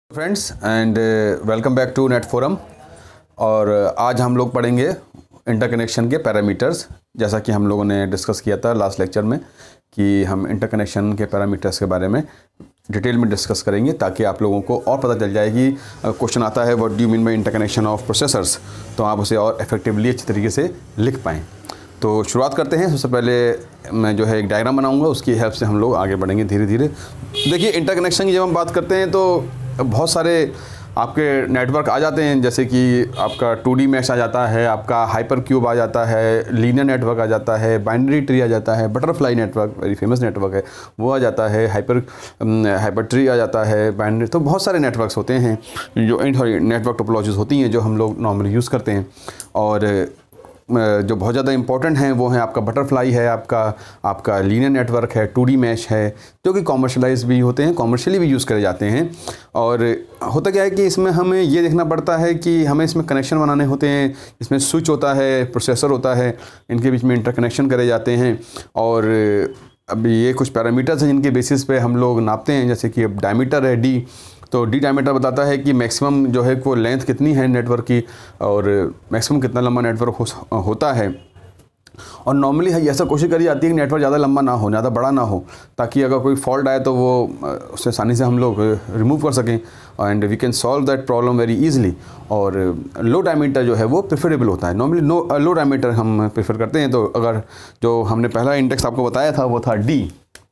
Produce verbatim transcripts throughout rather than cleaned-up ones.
Friends and welcome back to Net Forum. और आज हम लोग पढ़ेंगे इंटरकनेक्शन के पैरामीटर्स। जैसा कि हम लोगों ने डिस्कस किया था लास्ट लेक्चर में कि हम इंटरकनेक्शन के पैरामीटर्स के बारे में डिटेल में डिस्कस करेंगे ताकि आप लोगों को और पता चल जाए कि क्वेश्चन आता है what do you mean by interconnection of processors, तो आप उसे और इफेक्टिवली अच्छी तरीके से लिख पाएँ। तो शुरुआत करते हैं। सबसे पहले मैं जो है एक डायग्राम बनाऊंगा, उसकी हेल्प से हम लोग आगे बढ़ेंगे धीरे धीरे। देखिए, इंटरकनेक्शन की जब हम बात करते हैं तो बहुत सारे आपके नेटवर्क आ जाते हैं, जैसे कि आपका टू डी मैश आ जाता है, आपका हाइपर क्यूब आ जाता है, लीनियर नेटवर्क आ जाता है, बाइनरी ट्री आ जाता है, butterfly network very famous network है वो आ जाता है, हाइपर हाइपर ट्री आ जाता है, बाइनरी। तो बहुत सारे नेटवर्क्स होते हैं जो सॉरी नेटवर्क टोपोलॉजीज होती हैं जो हम लोग नॉर्मली यूज़ करते हैं। और जो बहुत ज़्यादा इंपॉर्टेंट हैं वो हैं आपका बटरफ्लाई है, आपका आपका लीनियर नेटवर्क है, टू डी मैश है, जो कि कॉमर्शलाइज भी होते हैं, कॉमर्शियली भी यूज़ करे जाते हैं। और होता क्या है कि इसमें हमें ये देखना पड़ता है कि हमें इसमें कनेक्शन बनाने होते हैं, इसमें स्विच होता है, प्रोसेसर होता है, इनके बीच में इंटरकनेक्शन करे जाते हैं। और अभी ये कुछ पैरामीटर्स हैं जिनके बेसिस पे हम लोग नापते हैं, जैसे कि अब डायमीटर है डी, तो डी डायमीटर बताता है कि मैक्सिमम जो है वो लेंथ कितनी है नेटवर्क की और मैक्सिमम कितना लंबा नेटवर्क हो, होता है। और नॉर्मली ऐसा कोशिश करी जाती है कि नेटवर्क ज़्यादा लंबा ना हो, ज़्यादा बड़ा ना हो, ताकि अगर कोई फॉल्ट आए तो वो उससे आसानी से हम लोग रिमूव कर सकें and we can solve that problem very easily. और लो डायमीटर जो है वो प्रेफरेबल होता है, नॉर्मली नो लो डायमीटर हम प्रेफर करते हैं। तो अगर जो हमने पहला इंडेक्स आपको बताया था वो था the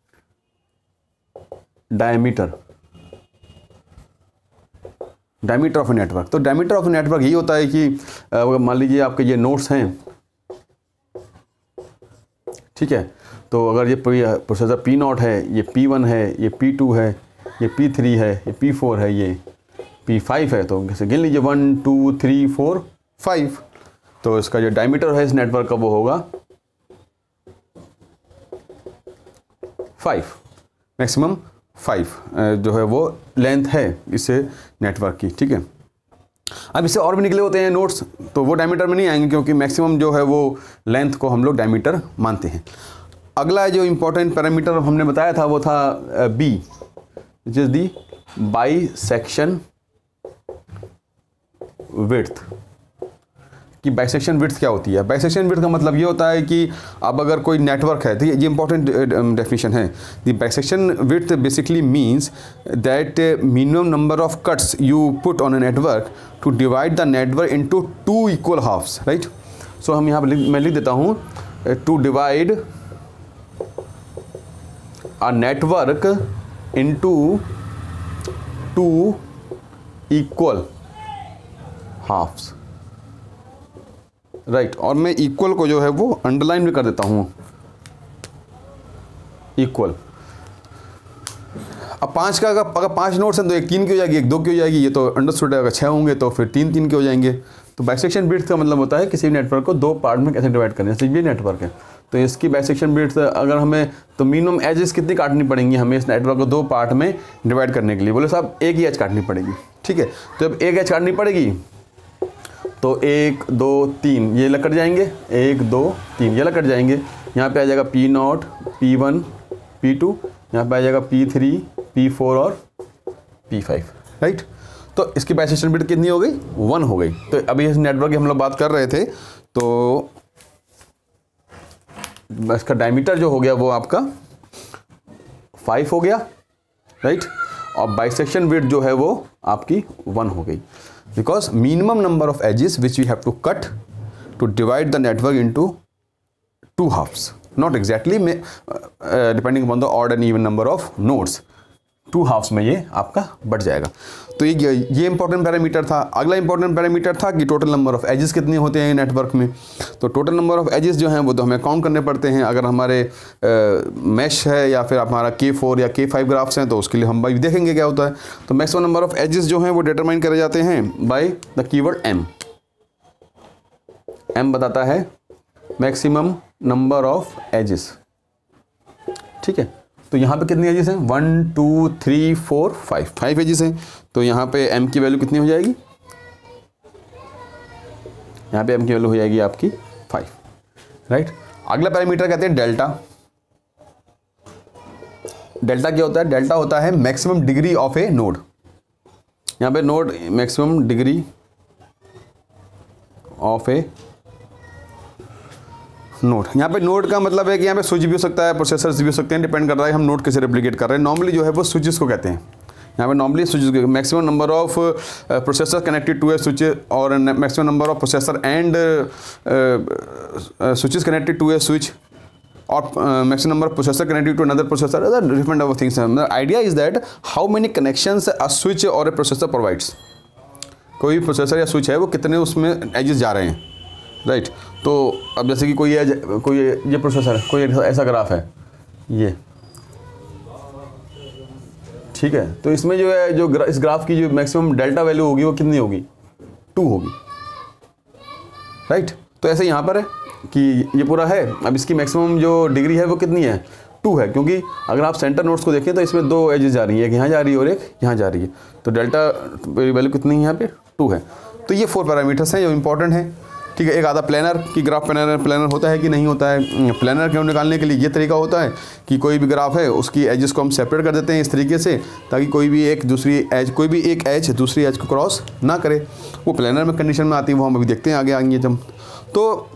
diameter diameter of network. तो डायमीटर ऑफ नेटवर्क ये होता है कि मान लीजिए आपके ये नोड्स हैं, ठीक है, तो अगर ये प्रोसेसर पी नॉट है, ये पी वन है, ये पी टू है, ये पी थ्री है, ये पी फोर है, ये पी फाइव है, तो जैसे गिन लीजिए one two three four five. तो इसका जो डायमीटर है इस नेटवर्क का वो होगा फाइव, मैक्सिमम फाइव जो है वो लेंथ है इस नेटवर्क की, ठीक है। अब इससे और भी निकले होते हैं नोड्स, तो वो डायमीटर में नहीं आएंगे क्योंकि मैक्सिमम जो है वो लेंथ को हम लोग डायमीटर मानते हैं। अगला जो इम्पोर्टेंट पैरामीटर हमने बताया था वो था B, which is the bisection width. कि बाइसेक्शन विड्थ क्या होती है? बाइसेक्शन विड्थ का मतलब ये होता है कि अब अगर कोई नेटवर्क है, तो ये इंपॉर्टेंट डेफिनेशन है। The bisection width basically means that minimum number of cuts you put on a network to divide the network into two equal halves, right. So हम यहाँ पर मैं लिख देता हूँ to divide a network into two equal halves, right right. और मैं equal को जो है वो अंडरलाइन भी कर देता हूँ, इक्वल। अब पाँच का अगर अगर पाँच नोट्स हैं तो एक तीन की हो जाएगी, एक दो की हो जाएगी, ये तो अंडरस्टूड है। अगर छः होंगे तो फिर तीन तीन के हो जाएंगे। तो बाइसेक्शन विड्थ का मतलब होता है किसी नेटवर्क को दो पार्ट में कैसे डिवाइड करना है। जैसे ये नेटवर्क है तो इसकी बाइसेक्शन विड्थ अगर हमें, तो मिनिमम एजेस कितनी काटनी पड़ेंगी हमें इस नेटवर्क को दो पार्ट में डिवाइड करने के लिए? बोले साहब एक ही एज काटनी पड़ेगी, ठीक है। तो जब एक एज काटनी पड़ेगी तो एक दो तीन ये लग कट जाएंगे, एक दो तीन ये लग कट जाएंगे। यहाँ पे आ जाएगा P naught, P one, P two, यहाँ पे आ जाएगा पी थ्री, पी फोर और पी फाइव, राइट। तो इसकी बाइसेक्शन विड्थ कितनी हो गई? वन हो गई। तो अभी इस नेटवर्क की हम लोग बात कर रहे थे, तो इसका डायमीटर जो हो गया वो आपका फाइव हो गया, राइट। और बाइसेक्शन विड्थ जो है वो आपकी वन हो गई, because minimum number of edges which we have to cut to divide the network into two halves, not exactly uh, uh, depending upon the odd and even number of nodes, two halves में ये आपका बढ़ जाएगा। तो ये ये important parameter था। अगला इंपॉर्टेंट पैरामीटर था कि टोटल नंबर ऑफ एजेस कितने होते हैं नेटवर्क में। तो टोटल नंबर ऑफ एजेस जो हैं वो तो हमें काउंट करने पड़ते हैं। अगर हमारे मैश है या फिर हमारा के फोर या के फाइव ग्राफ्स हैं तो उसके लिए हम भाई देखेंगे क्या होता है। तो मैक्सिमम नंबर ऑफ एजेस जो हैं वो डिटरमाइन करे जाते हैं by the keyword M. M बताता है मैक्सिमम नंबर ऑफ एजेस, ठीक है। तो यहाँ पे कितनी एजेस हैं? One two three four five, five edges हैं। तो यहाँ पे एम की वैल्यू कितनी हो जाएगी? यहाँ पे एम की वैल्यू हो जाएगी आपकी फाइव, राइट। अगला पैरामीटर कहते हैं डेल्टा। डेल्टा क्या होता है? डेल्टा होता है maximum degree of a node. यहाँ पे node maximum degree of a node. यहाँ पे नोड का मतलब है कि यहाँ पे स्विच भी हो सकता है, प्रोसेसर्स भी हो सकते हैं, डिपेंड कर रहा है हम नोड कैसे रेप्लिकेट कर रहे हैं। नॉर्मली जो है वो स्विचेस को कहते हैं। यहाँ पे normally switches maximum number of processor connected to a switch और maximum number of processor and switches connected to a switch और maximum number of processor connected to another processor, different of things. Idea is that how many connections a switch और a processor provides. कोई processor या switch है वो कितने उसमें edges जा रहे हैं, राइट right. तो अब जैसे कि कोई एज कोई ये प्रोसेसर है, कोई ऐसा ग्राफ है ये, ठीक है, तो इसमें जो है जो ग्रा, इस ग्राफ की जो मैक्सिमम डेल्टा वैल्यू होगी वो कितनी होगी, टू होगी, राइट right. तो ऐसे यहाँ पर है कि ये पूरा है, अब इसकी मैक्सिमम जो डिग्री है वो कितनी है, टू है, क्योंकि अगर आप सेंटर नोड्स को देखें तो इसमें दो एजेस जा रही है, एक यहाँ जा रही है और एक यहाँ जा रही है, तो डेल्टा वैल्यू कितनी है यहाँ पे, टू है। तो ये फोर पैरामीटर्स हैं जो इंपॉर्टेंट हैं, ठीक है। एक आधा प्लानर की ग्राफ प्लानर प्लानर होता है कि नहीं होता है। प्लानर को निकालने के लिए ये तरीका होता है कि कोई भी ग्राफ है उसकी एजेस को हम सेपरेट कर देते हैं इस तरीके से, ताकि कोई भी एक दूसरी एज कोई भी एक एज दूसरी एज को क्रॉस ना करे। वो प्लानर में कंडीशन में आती है, वो हम अभी देखते हैं आगे आएंगे जब। तो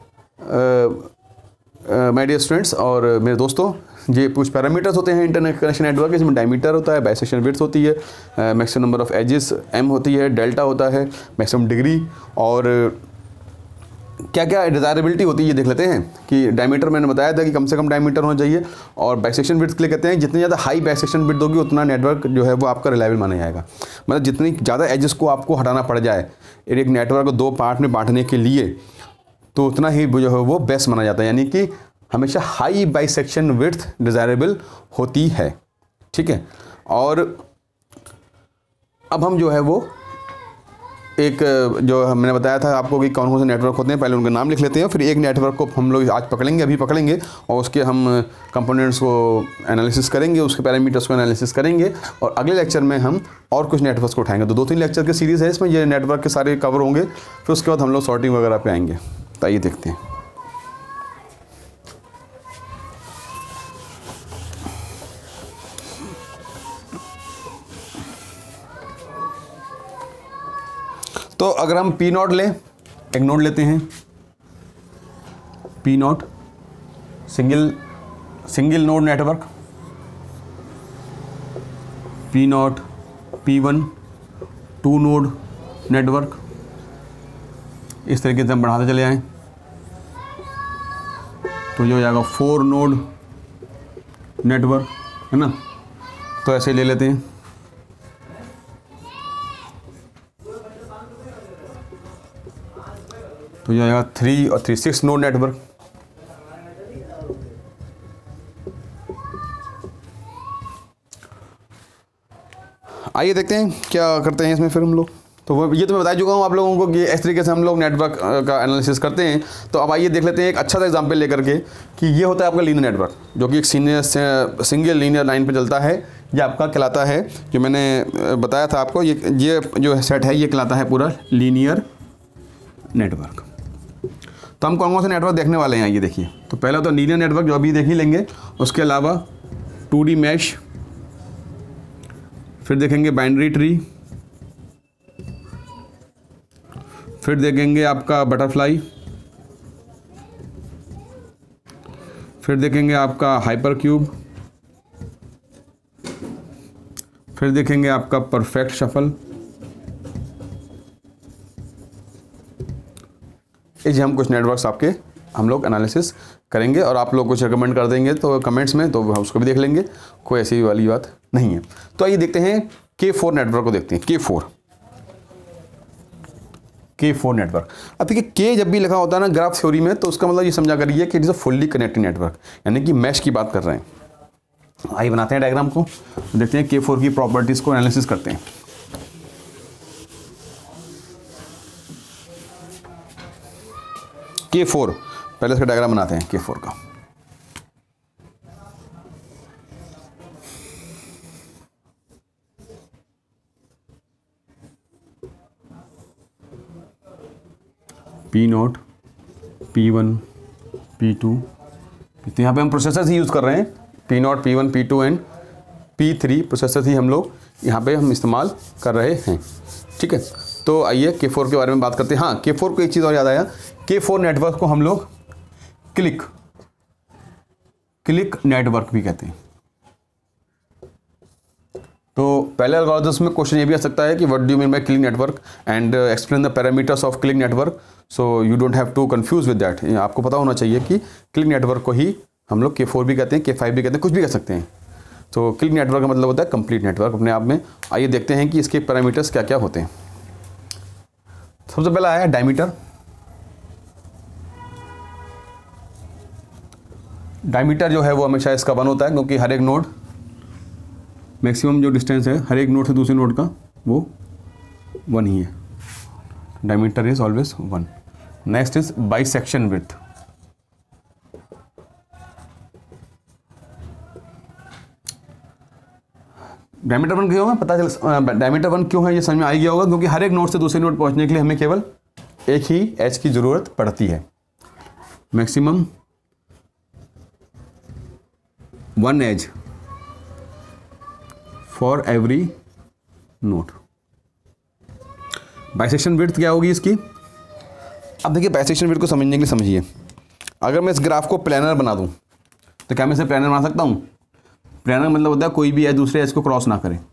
माय डियर स्टूडेंट्स और मेरे दोस्तों, ये कुछ पैरामीटर्स होते हैं इंटरनेट कनेक्शन नेटवर्क। इसमें डायमीटर होता है, बाइसेक्शन विड्थ होती है, maximum number of edges M होती है, डेल्टा होता है, मैक्सिमम डिग्री, और क्या क्या डिज़ायरेबिलिटी होती है ये देख लेते हैं। कि डायमीटर मैंने बताया था कि कम से कम डायमीटर होना चाहिए, और बाइसेक्शन विड्थ के लिए कहते हैं जितनी ज़्यादा हाई बाइसेक्शन विड्थ होगी उतना नेटवर्क जो है वो आपका रिलायबल माना जाएगा। मतलब जितनी ज़्यादा एजेस को आपको हटाना पड़ जाए एक नेटवर्क को दो पार्ट में बांटने के लिए, तो उतना ही जो है वो बेस्ट माना जाता है, यानी कि हमेशा हाई बाइसेक्शन विड्थ डिज़ायरेबल होती है, ठीक है। और अब हम जो है वो एक जो हमने बताया था आपको कि कौन कौन से नेटवर्क होते हैं, पहले उनका नाम लिख लेते हैं, फिर एक नेटवर्क को हम लोग आज पकड़ेंगे, अभी पकड़ेंगे, और उसके हम कंपोनेंट्स को एनालिसिस करेंगे, उसके पैरामीटर्स को एनालिसिस करेंगे, और अगले लेक्चर में हम और कुछ नेटवर्क्स को उठाएंगे। तो दो तीन लेक्चर की सीरीज़ है इसमें, ये नेटवर्क के सारे कवर होंगे, फिर उसके बाद हम लोग सॉर्टिंग वगैरह पे आएंगे। तो आइए देखते हैं। तो अगर हम पी नोट लें, एक नोड लेते हैं P naught, single single node network, P naught P one two node network, इस तरीके से हम बढ़ाते चले आएँ तो ये हो जाएगा फोर नोड नेटवर्क, है ना। तो ऐसे ले लेते हैं, तो ये आएगा थ्री और थ्री सिक्स नोड नेटवर्क। आइए देखते हैं क्या करते हैं इसमें फिर हम लोग। तो वो ये तो मैं बता चुका हूँ आप लोगों को कि इस तरीके से हम लोग नेटवर्क का एनालिसिस करते हैं। तो अब आइए देख लेते हैं एक अच्छा सा एग्जांपल लेकर के कि ये होता है आपका लीनियर नेटवर्क, जो कि एक सिंगल लीनियर लाइन पे चलता है। ये आपका कहलाता है, जो मैंने बताया था आपको, ये ये जो सेट है ये कहलाता है पूरा लीनियर नेटवर्क। तो हम कौन कौन से नेटवर्क देखने वाले हैं ये देखिए। तो पहला तो लीनियर नेटवर्क जो अभी देख ही लेंगे, उसके अलावा टू डी मैश, फिर देखेंगे बाइनरी ट्री, फिर देखेंगे आपका बटरफ्लाई, फिर देखेंगे आपका हाइपर क्यूब, फिर देखेंगे आपका परफेक्ट शफल। ये हम कुछ नेटवर्क्स आपके हम लोग एनालिसिस करेंगे, और आप लोग कुछ रिकमेंड कर देंगे तो कमेंट्स में, तो हम उसको भी देख लेंगे, कोई ऐसी वाली बात नहीं है। तो आइए देखते हैं के फोर नेटवर्क को देखते हैं। के फोर के फोर नेटवर्क। अब देखिए के जब भी लिखा होता है ना ग्राफ थ्योरी में, तो उसका मतलब ये समझा करिए कि it is a fully connected network, यानी कि मैश की बात कर रहे हैं। आइए बनाते हैं डायग्राम को, देखते हैं के फोर की प्रॉपर्टीज़ को एनालिसिस करते हैं। के फोर, पहले इसका डायग्राम बनाते हैं के फोर का। P naught, P one, P two, तो यहाँ पे हम प्रोसेसर ही यूज़ कर रहे हैं, P naught, P one, P two and P three processor ही हम लोग यहाँ पे हम इस्तेमाल कर रहे हैं। ठीक है, तो आइए के फोर के बारे में बात करते हैं। हाँ, के फोर को एक चीज़ और याद आया, के फोर नेटवर्क को हम लोग क्लिक क्लिक नेटवर्क भी कहते हैं। तो पहले एल्गोरिथम्स में क्वेश्चन ये भी आ सकता है कि what do you mean by clique network and explain the parameters of clique network, so you don't have to confuse with that. आपको पता होना चाहिए कि क्लिक नेटवर्क को ही हम लोग के फोर भी कहते हैं, के फाइव भी कहते हैं, कुछ भी कह सकते हैं। तो क्लिक नेटवर्क का मतलब होता है कंप्लीट नेटवर्क अपने आप में। आइए देखते हैं कि इसके पैरामीटर्स क्या क्या होते हैं। सबसे पहला आया डायमीटर। डायमीटर जो है वो हमेशा इसका वन होता है, क्योंकि हर एक नोड मैक्सिमम जो डिस्टेंस है हर एक नोड से दूसरे नोड का वो वन ही है। Diameter is always one. Next is bisection width. Diameter one क्यों है, पता चल डायमीटर वन क्यों है ये समझ में आ गया होगा, क्योंकि हर एक नोड से दूसरे नोड पहुंचने के लिए हमें केवल एक ही एज की जरूरत पड़ती है। Maximum one edge for every node. Bisection width क्या होगी इसकी? अब देखिए, बाइसेक्शन विड्थ को समझने के लिए समझिए, अगर मैं इस ग्राफ को प्लानर बना दूं तो क्या मैं इसे प्लानर बना सकता हूं? प्लानर मतलब होता है कोई भी एज दूसरे एज को क्रॉस ना करे।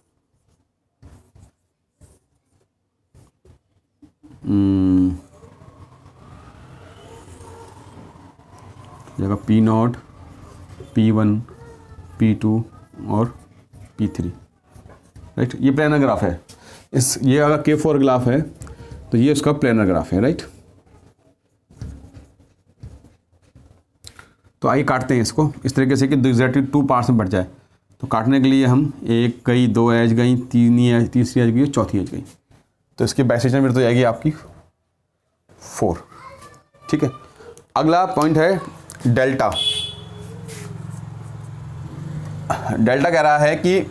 जगह P naught, P one, P two और पी थ्री, राइट। ये प्लानर ग्राफ है। इस ये अगर के फोर ग्राफ है तो ये उसका प्लानर ग्राफ है, राइट। तो आइए काटते हैं इसको इस तरीके से कि एग्जैक्टली टू पार्ट्स में बढ़ जाए। तो काटने के लिए हम एक गई, दो एज गई, तीन एज, तीसरी एज गई, चौथी एज गई, तो इसकी बाइसेक्शन विड्थ तो जाएगी आपकी फोर। ठीक है, अगला पॉइंट है डेल्टा। डेल्टा कह रहा है कि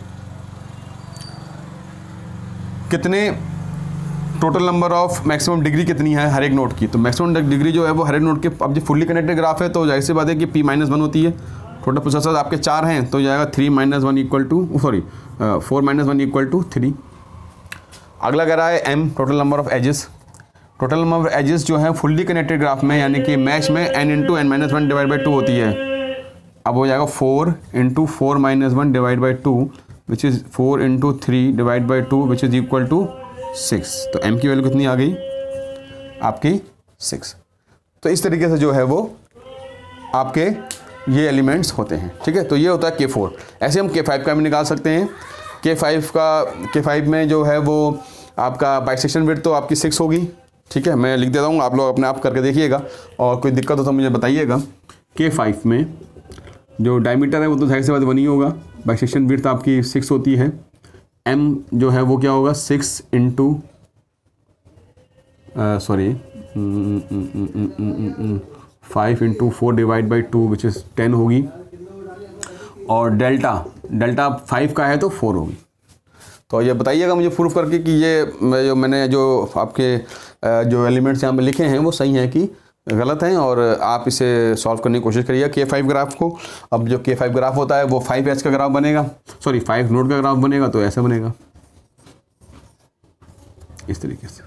कितने total number of maximum degree कितनी है हर एक नोड की। तो मैक्सिमम डिग्री जो है वो हर एक नोड के, अब जो फुल्ली कनेक्टेड ग्राफ है तो जाहिर सी बात है कि पी माइनस वन होती है। टोटल प्रोसेसर आपके चार हैं तो जाएगा three minus one equal to sorry four minus one equal to three. अगला कह रहा है M, total number of edges. Total number of edges जो है फुल्ली कनेक्टेड ग्राफ में यानी कि मैश में N into N minus one divide by two होती है। अब हो जाएगा four into four minus one divide by two which is four into three divide by two which is equal to six. तो m की value कितनी आ गई आपकी सिक्स। तो इस तरीके से जो है वो आपके ये एलिमेंट्स होते हैं। ठीक है, तो ये होता है के फोर। ऐसे हम के फाइव का भी निकाल सकते हैं। के फाइव का के फाइव में जो है वो आपका बाइसेक्शन विड्थ तो आपकी सिक्स होगी। ठीक है, मैं लिख देता हूँ, आप लोग अपने आप करके देखिएगा और कोई दिक्कत हो तो मुझे बताइएगा। के फाइव में जो डायमीटर है वो तो जाहिर सी बात वन ही होगा। बाइसेक्शन विड्थ आपकी सिक्स होती है। m जो है वो क्या होगा six into sorry five into four divide by two which is ten होगी। और डेल्टा डेल्टा फाइव का है तो फोर होगी। तो ये बताइएगा मुझे प्रूफ करके कि ये जो मैंने जो आपके जो एलिमेंट्स यहाँ पे लिखे हैं वो सही हैं कि गलत हैं, और आप इसे सॉल्व करने की कोशिश करिए के फाइव ग्राफ को। अब जो के फाइव ग्राफ होता है वो फाइव एच का ग्राफ बनेगा, सॉरी फाइव नोड का ग्राफ बनेगा, तो ऐसे बनेगा इस तरीके से।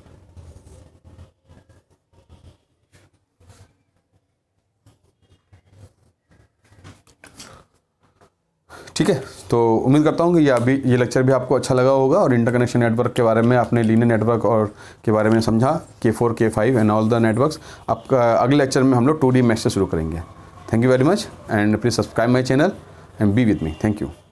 ठीक है, तो उम्मीद करता हूँ कि ये अभी ये लेक्चर भी आपको अच्छा लगा होगा और इंटरकनेक्शन नेटवर्क के बारे में आपने लीनियर नेटवर्क और के बारे में समझा, K four K five and all the networks. आपका अगले लेक्चर में हम लोग टू डी मैथ से शुरू करेंगे। Thank you very much and please subscribe my channel and be with me. Thank you.